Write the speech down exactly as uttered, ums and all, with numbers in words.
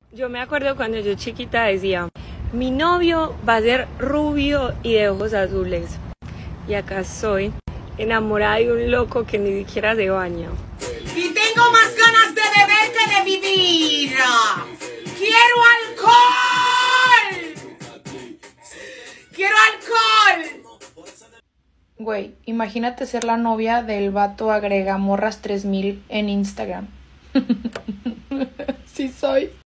Yo me acuerdo cuando yo chiquita decía, mi novio va a ser rubio y de ojos azules. Y acá estoy, enamorada de un loco que ni siquiera se baña. Y tengo más ganas de beber que de vivir. ¡Quiero alcohol! ¡Quiero alcohol! Güey, imagínate ser la novia del vato agrega morras tres mil en Instagram. Sí soy.